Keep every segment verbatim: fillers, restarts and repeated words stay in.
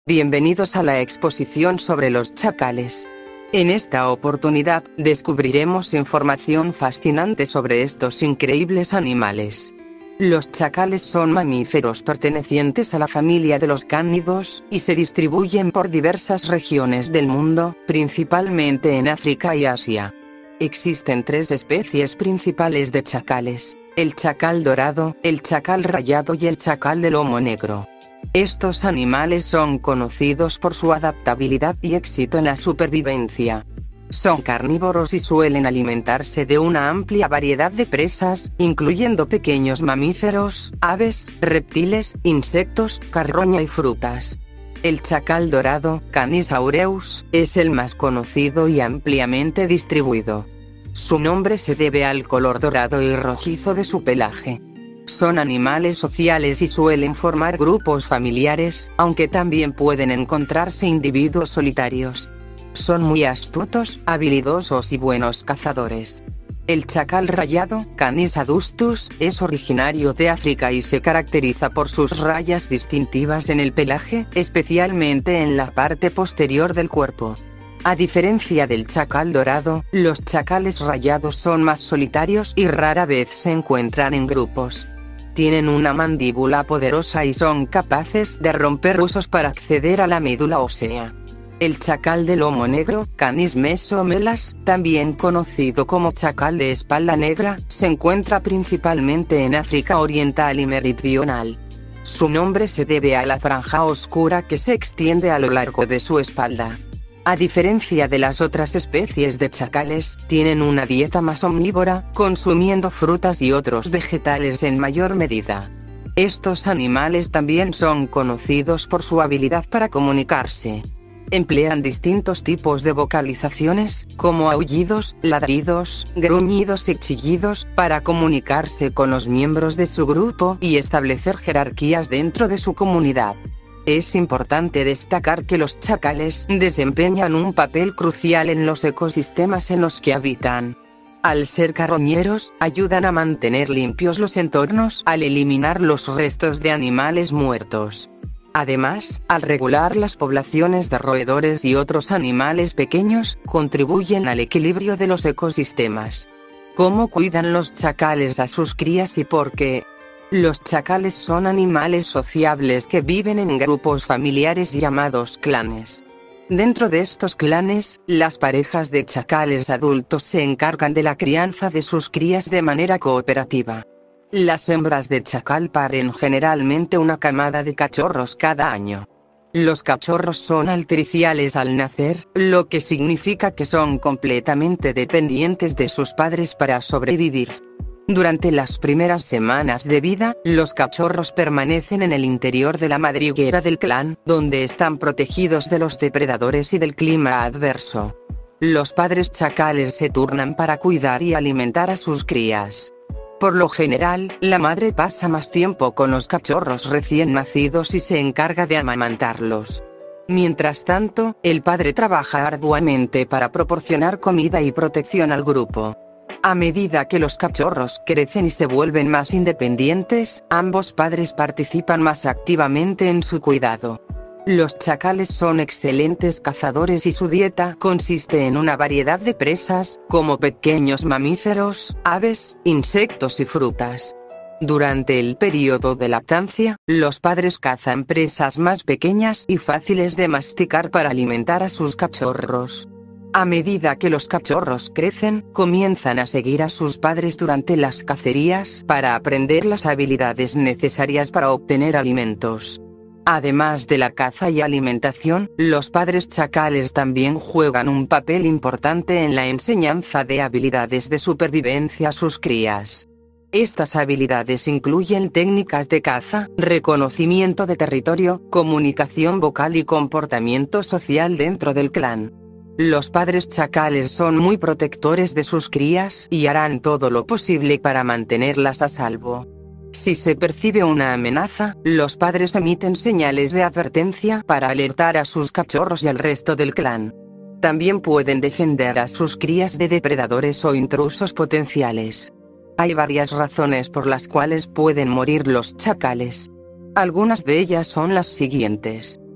Bienvenidos a la exposición sobre los chacales. En esta oportunidad, descubriremos información fascinante sobre estos increíbles animales. Los chacales son mamíferos pertenecientes a la familia de los cánidos, y se distribuyen por diversas regiones del mundo, principalmente en África y Asia. Existen tres especies principales de chacales: el chacal dorado, el chacal rayado y el chacal de lomo negro. Estos animales son conocidos por su adaptabilidad y éxito en la supervivencia. Son carnívoros y suelen alimentarse de una amplia variedad de presas, incluyendo pequeños mamíferos, aves, reptiles, insectos, carroña y frutas. El chacal dorado, Canis aureus, es el más conocido y ampliamente distribuido. Su nombre se debe al color dorado y rojizo de su pelaje. Son animales sociales y suelen formar grupos familiares, aunque también pueden encontrarse individuos solitarios. Son muy astutos, habilidosos y buenos cazadores. El chacal rayado, Canis adustus, es originario de África y se caracteriza por sus rayas distintivas en el pelaje, especialmente en la parte posterior del cuerpo. A diferencia del chacal dorado, los chacales rayados son más solitarios y rara vez se encuentran en grupos. Tienen una mandíbula poderosa y son capaces de romper huesos para acceder a la médula ósea. El chacal de lomo negro, Canis mesomelas, también conocido como chacal de espalda negra, se encuentra principalmente en África oriental y meridional. Su nombre se debe a la franja oscura que se extiende a lo largo de su espalda. A diferencia de las otras especies de chacales, tienen una dieta más omnívora, consumiendo frutas y otros vegetales en mayor medida. Estos animales también son conocidos por su habilidad para comunicarse. Emplean distintos tipos de vocalizaciones, como aullidos, ladridos, gruñidos y chillidos, para comunicarse con los miembros de su grupo y establecer jerarquías dentro de su comunidad. Es importante destacar que los chacales desempeñan un papel crucial en los ecosistemas en los que habitan. Al ser carroñeros, ayudan a mantener limpios los entornos al eliminar los restos de animales muertos. Además, al regular las poblaciones de roedores y otros animales pequeños, contribuyen al equilibrio de los ecosistemas. ¿Cómo cuidan los chacales a sus crías y por qué? Los chacales son animales sociables que viven en grupos familiares llamados clanes. Dentro de estos clanes, las parejas de chacales adultos se encargan de la crianza de sus crías de manera cooperativa. Las hembras de chacal paren generalmente una camada de cachorros cada año. Los cachorros son altriciales al nacer, lo que significa que son completamente dependientes de sus padres para sobrevivir. Durante las primeras semanas de vida, los cachorros permanecen en el interior de la madriguera del clan, donde están protegidos de los depredadores y del clima adverso. Los padres chacales se turnan para cuidar y alimentar a sus crías. Por lo general, la madre pasa más tiempo con los cachorros recién nacidos y se encarga de amamantarlos. Mientras tanto, el padre trabaja arduamente para proporcionar comida y protección al grupo. A medida que los cachorros crecen y se vuelven más independientes, ambos padres participan más activamente en su cuidado. Los chacales son excelentes cazadores y su dieta consiste en una variedad de presas, como pequeños mamíferos, aves, insectos y frutas. Durante el periodo de lactancia, los padres cazan presas más pequeñas y fáciles de masticar para alimentar a sus cachorros. A medida que los cachorros crecen, comienzan a seguir a sus padres durante las cacerías para aprender las habilidades necesarias para obtener alimentos. Además de la caza y alimentación, los padres chacales también juegan un papel importante en la enseñanza de habilidades de supervivencia a sus crías. Estas habilidades incluyen técnicas de caza, reconocimiento de territorio, comunicación vocal y comportamiento social dentro del clan. Los padres chacales son muy protectores de sus crías y harán todo lo posible para mantenerlas a salvo. Si se percibe una amenaza, los padres emiten señales de advertencia para alertar a sus cachorros y al resto del clan. También pueden defender a sus crías de depredadores o intrusos potenciales. Hay varias razones por las cuales pueden morir los chacales. Algunas de ellas son las siguientes.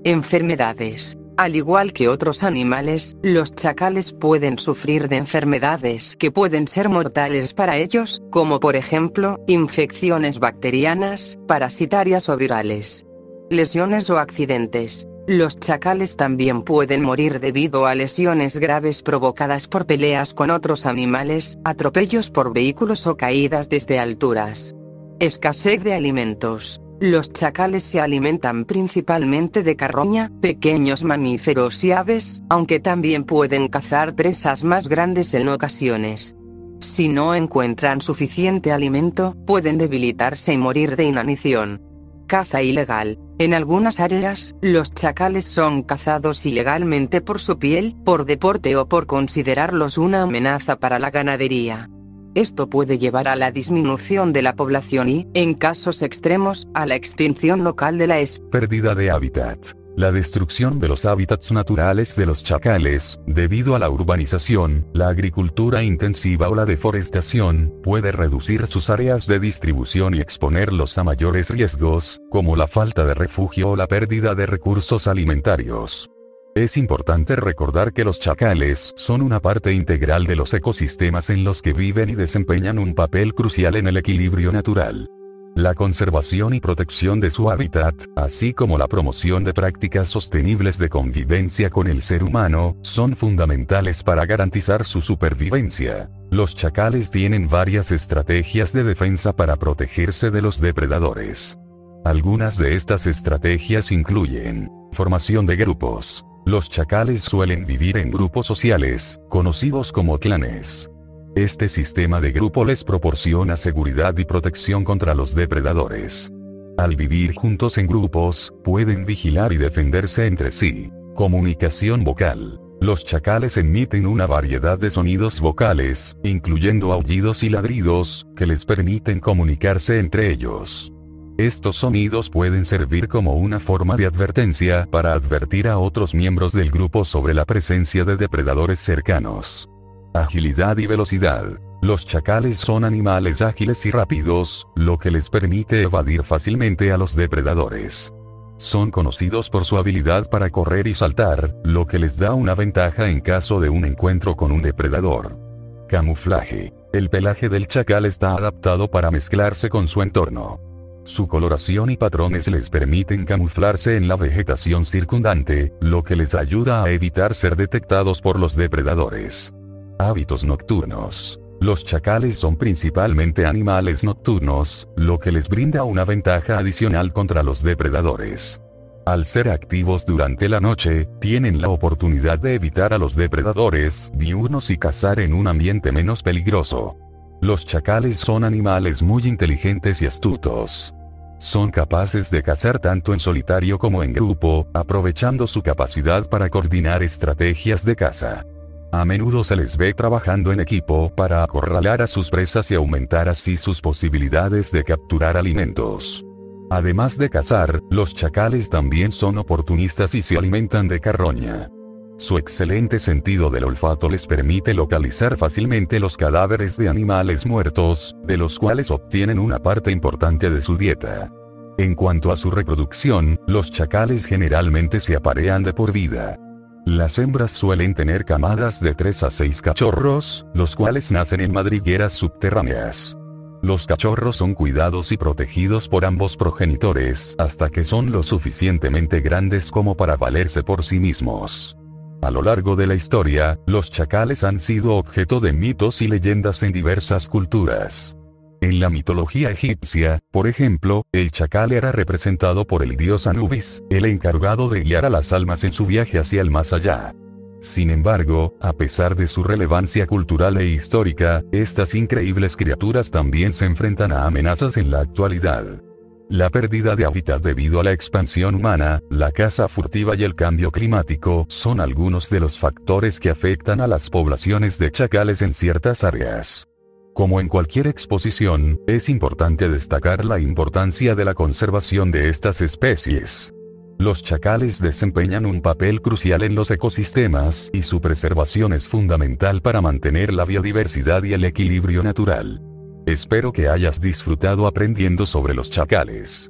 Enfermedades. Al igual que otros animales, los chacales pueden sufrir de enfermedades que pueden ser mortales para ellos, como por ejemplo, infecciones bacterianas, parasitarias o virales. Lesiones o accidentes. Los chacales también pueden morir debido a lesiones graves provocadas por peleas con otros animales, atropellos por vehículos o caídas desde alturas. Escasez de alimentos. Los chacales se alimentan principalmente de carroña, pequeños mamíferos y aves, aunque también pueden cazar presas más grandes en ocasiones. Si no encuentran suficiente alimento, pueden debilitarse y morir de inanición. Caza ilegal. En algunas áreas, los chacales son cazados ilegalmente por su piel, por deporte o por considerarlos una amenaza para la ganadería. Esto puede llevar a la disminución de la población y, en casos extremos, a la extinción local de la especie. Pérdida de hábitat. La destrucción de los hábitats naturales de los chacales, debido a la urbanización, la agricultura intensiva o la deforestación, puede reducir sus áreas de distribución y exponerlos a mayores riesgos, como la falta de refugio o la pérdida de recursos alimentarios. Es importante recordar que los chacales son una parte integral de los ecosistemas en los que viven y desempeñan un papel crucial en el equilibrio natural. La conservación y protección de su hábitat, así como la promoción de prácticas sostenibles de convivencia con el ser humano, son fundamentales para garantizar su supervivencia. Los chacales tienen varias estrategias de defensa para protegerse de los depredadores. Algunas de estas estrategias incluyen: formación de grupos. Los chacales suelen vivir en grupos sociales, conocidos como clanes. Este sistema de grupo les proporciona seguridad y protección contra los depredadores. Al vivir juntos en grupos, pueden vigilar y defenderse entre sí. Comunicación vocal. Los chacales emiten una variedad de sonidos vocales, incluyendo aullidos y ladridos, que les permiten comunicarse entre ellos. Estos sonidos pueden servir como una forma de advertencia para advertir a otros miembros del grupo sobre la presencia de depredadores cercanos. Agilidad y velocidad. Los chacales son animales ágiles y rápidos, lo que les permite evadir fácilmente a los depredadores. Son conocidos por su habilidad para correr y saltar, lo que les da una ventaja en caso de un encuentro con un depredador. Camuflaje. El pelaje del chacal está adaptado para mezclarse con su entorno. Su coloración y patrones les permiten camuflarse en la vegetación circundante, lo que les ayuda a evitar ser detectados por los depredadores. Hábitos nocturnos. Los chacales son principalmente animales nocturnos, lo que les brinda una ventaja adicional contra los depredadores. Al ser activos durante la noche, tienen la oportunidad de evitar a los depredadores diurnos y cazar en un ambiente menos peligroso. Los chacales son animales muy inteligentes y astutos. Son capaces de cazar tanto en solitario como en grupo, aprovechando su capacidad para coordinar estrategias de caza. A menudo se les ve trabajando en equipo para acorralar a sus presas y aumentar así sus posibilidades de capturar alimentos. Además de cazar, los chacales también son oportunistas y se alimentan de carroña. Su excelente sentido del olfato les permite localizar fácilmente los cadáveres de animales muertos, de los cuales obtienen una parte importante de su dieta. En cuanto a su reproducción, los chacales generalmente se aparean de por vida. Las hembras suelen tener camadas de tres a seis cachorros, los cuales nacen en madrigueras subterráneas. Los cachorros son cuidados y protegidos por ambos progenitores hasta que son lo suficientemente grandes como para valerse por sí mismos. A lo largo de la historia, los chacales han sido objeto de mitos y leyendas en diversas culturas. En la mitología egipcia, por ejemplo, el chacal era representado por el dios Anubis, el encargado de guiar a las almas en su viaje hacia el más allá. Sin embargo, a pesar de su relevancia cultural e histórica, estas increíbles criaturas también se enfrentan a amenazas en la actualidad. La pérdida de hábitat debido a la expansión humana, la caza furtiva y el cambio climático son algunos de los factores que afectan a las poblaciones de chacales en ciertas áreas. Como en cualquier exposición, es importante destacar la importancia de la conservación de estas especies. Los chacales desempeñan un papel crucial en los ecosistemas y su preservación es fundamental para mantener la biodiversidad y el equilibrio natural. Espero que hayas disfrutado aprendiendo sobre los chacales.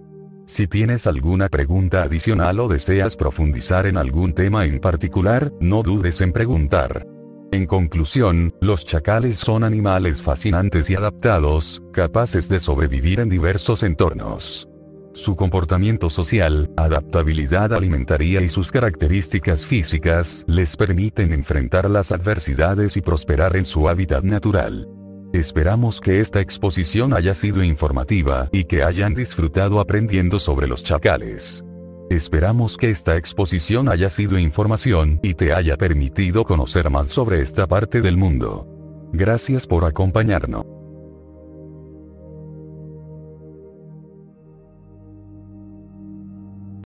Si tienes alguna pregunta adicional o deseas profundizar en algún tema en particular, no dudes en preguntar. En conclusión, los chacales son animales fascinantes y adaptados, capaces de sobrevivir en diversos entornos. Su comportamiento social, adaptabilidad alimentaria y sus características físicas les permiten enfrentar las adversidades y prosperar en su hábitat natural. Esperamos que esta exposición haya sido informativa y que hayan disfrutado aprendiendo sobre los chacales. Esperamos que esta exposición haya sido información y te haya permitido conocer más sobre esta parte del mundo. Gracias por acompañarnos.